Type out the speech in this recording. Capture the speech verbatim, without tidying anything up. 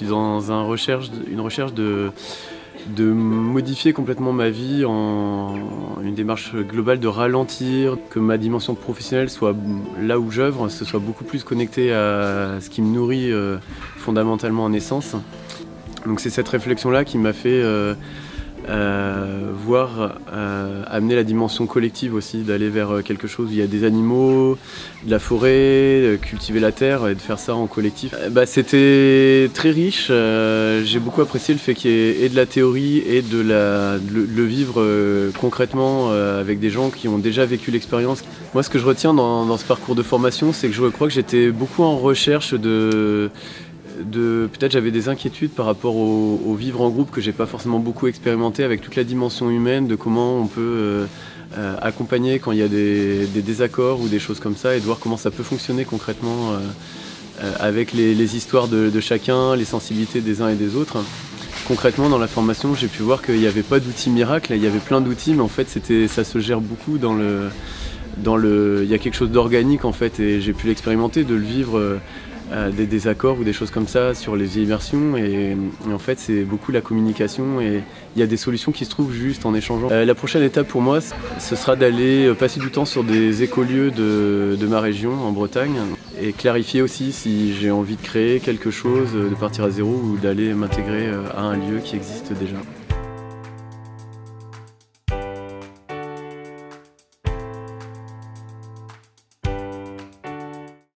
suis dans un recherche, une recherche de, de modifier complètement ma vie en une démarche globale de ralentir, que ma dimension professionnelle soit là où j'œuvre, ce soit beaucoup plus connecté à ce qui me nourrit euh, fondamentalement en essence. Donc c'est cette réflexion-là qui m'a fait euh, euh, voir euh, amener la dimension collective aussi, d'aller vers quelque chose où il y a des animaux, de la forêt, cultiver la terre et de faire ça en collectif. Euh, bah, c'était très riche, euh, j'ai beaucoup apprécié le fait qu'il y ait et de la théorie et de, la, de le, le vivre euh, concrètement euh, avec des gens qui ont déjà vécu l'expérience. Moi ce que je retiens dans, dans ce parcours de formation, c'est que je crois que j'étais beaucoup en recherche de... De, peut-être j'avais des inquiétudes par rapport au, au vivre en groupe que j'ai pas forcément beaucoup expérimenté, avec toute la dimension humaine de comment on peut euh, euh, accompagner quand il y a des, des désaccords ou des choses comme ça, et de voir comment ça peut fonctionner concrètement euh, euh, avec les, les histoires de, de chacun, les sensibilités des uns et des autres. Concrètement dans la formation, j'ai pu voir qu'il n'y avait pas d'outils miracles, il y avait plein d'outils, mais en fait c'était, ça se gère beaucoup dans le, dans le, il y a quelque chose d'organique en fait, et j'ai pu l'expérimenter, de le vivre euh, Euh, des désaccords ou des choses comme ça sur les immersions, et, et en fait c'est beaucoup la communication, et il y a des solutions qui se trouvent juste en échangeant. Euh, la prochaine étape pour moi, ce sera d'aller passer du temps sur des écolieux de, de ma région en Bretagne, et clarifier aussi si j'ai envie de créer quelque chose, de partir à zéro ou d'aller m'intégrer à un lieu qui existe déjà.